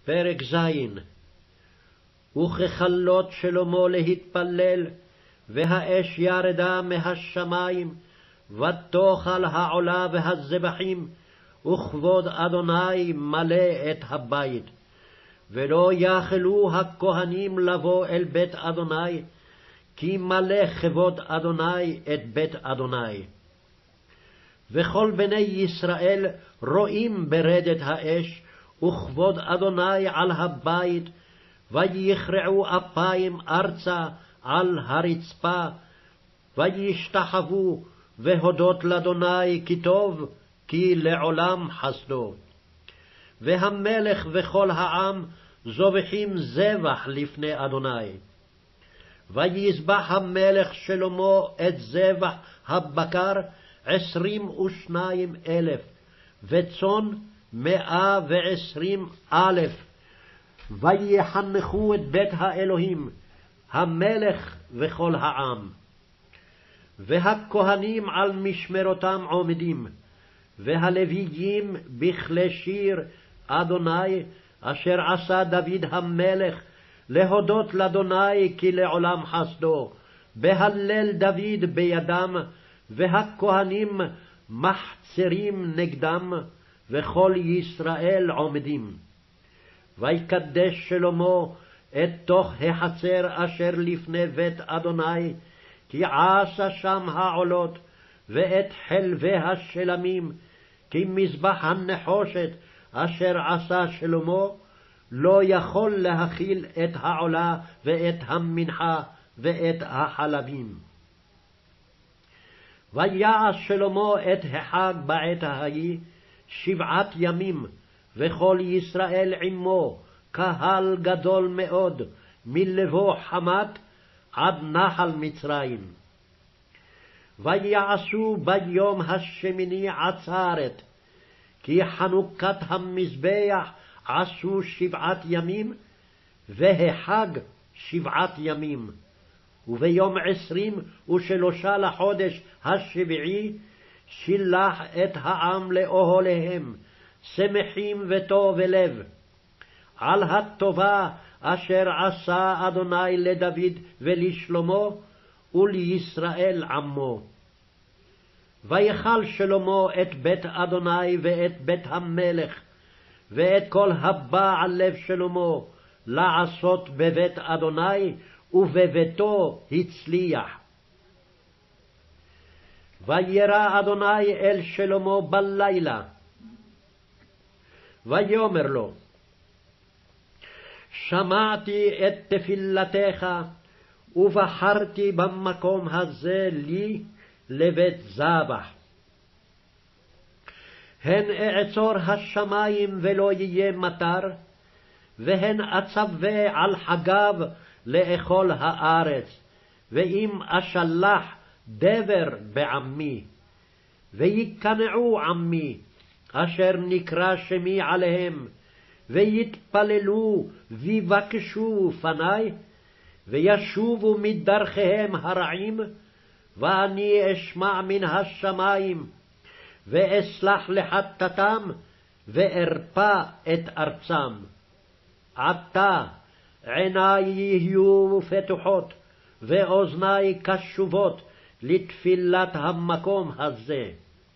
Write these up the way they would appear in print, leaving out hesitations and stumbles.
פרק ז'. וככלות שלמה להתפלל, והאש ירדה מהשמיים, ותאכל העולה והזבחים, וכבוד אדוני מלא את הבית. ולא יכלו הכהנים לבוא אל בית אדוני, כי מלא כבוד אדוני את בית אדוני. וכל בני ישראל רואים ברדת האש, וכבוד אדוני על הבית, ויכרעו אפיים ארצה על הרצפה, וישתחוו, והודות לאדוני כי טוב, כי לעולם חסדו. והמלך וכל העם זובחים זבח לפני אדוני. ויזבח המלך שלמה את זבח הבקר 22,000, וצאן 120,000. ויחנכו את בית האלוהים, המלך וכל העם. והכהנים על משמרותם עומדים, והלוויים בכלי שיר אדוני, אשר עשה דוד המלך, להודות לאדוני כי לעולם חסדו, בהלל דוד בידם, והכהנים מחצרים נגדם, וכל ישראל עומדים. ויקדש שלמה את תוך החצר אשר לפני בית אדוני, כי עשה שם העולות, ואת חלבי השלמים, כי מזבח הנחושת אשר עשה שלמה, לא יכול להכיל את העולה ואת המנחה ואת החלבים. ויעש שלמה את החג בעת ההיא 7 ימים, וכל ישראל עמו, קהל גדול מאוד, מלבוא חמת עד נחל מצרים. ויעשו ביום השמיני עצרת, כי חנוכת המזבח עשו 7 ימים, והחג 7 ימים. וביום 23 לחודש השביעי שילח את העם לאוהליהם, שמחים וטוב לב, על הטובה אשר עשה אדוני לדוד ולשלמה ולישראל עמו. ויכל שלמה את בית אדוני ואת בית המלך, ואת כל הבא על לב שלמה, לעשות בבית אדוני, ובביתו הצליח. וירא אדוני אל שלמה בלילה, ויאמר לו, שמעתי את תפילתך, ובחרתי במקום הזה לי לבית זבח. הן אעצור השמיים ולא יהיה מטר, והן אצווה על חגיו לאכול הארץ, ואם אשלח דבר בעמי. ויקנעו עמי, אשר נקרא שמי עליהם, ויתפללו ויבקשו פני, וישובו מדרכיהם הרעים, ואני אשמע מן השמיים, ואסלח לחטאתם, וארפא את ארצם. עתה עיני יהיו פתוחות, ואוזני קשובות לתפילת המקום הזה.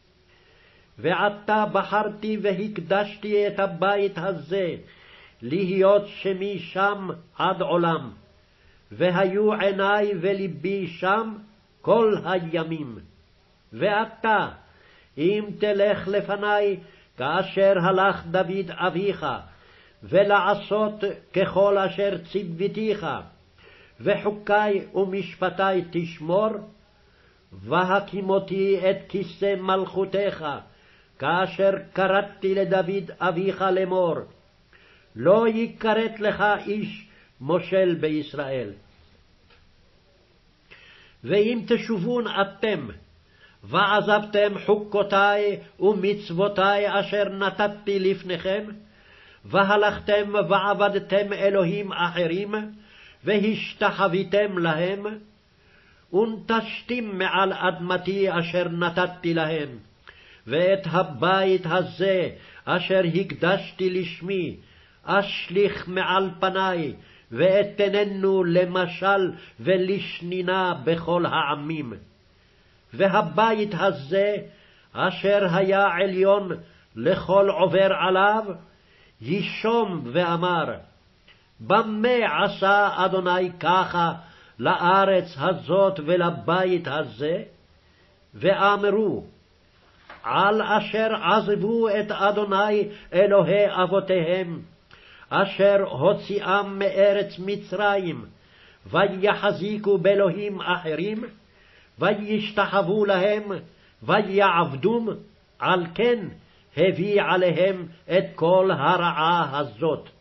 ועתה בחרתי והקדשתי את הבית הזה, להיות שמי שם עד עולם, והיו עיני ולבי שם כל הימים. ועתה, אם תלך לפני כאשר הלך דוד אביך, ולעשות ככל אשר ציוותיך, וחוקי ומשפטי תשמור, והקימותי את כיסא מלכותך, כאשר קראתי לדוד אביך לאמור, לא יכרת לך איש מושל בישראל. ואם תשובון אתם, ועזבתם חוקותי ומצוותי אשר נתתי לפניכם, והלכתם ועבדתם אלוהים אחרים, והשתחוויתם להם, ונטשתם מעל אדמתי אשר נתתי להם, ואת הבית הזה אשר הקדשתי לשמי, אשליך מעל פניי, ואתננו למשל ולשנינה בכל העמים. והבית הזה, אשר היה עליון לכל עובר עליו, ישום ואמר, במה עשה אדוני ככה לארץ הזאת ולבית הזה? ואמרו, על אשר עזבו את אדוני אלוהי אבותיהם, אשר הוציאם מארץ מצרים, ויחזיקו באלוהים אחרים, וישתחוו להם, ויעבדום, על כן הביא עליהם את כל הרעה הזאת.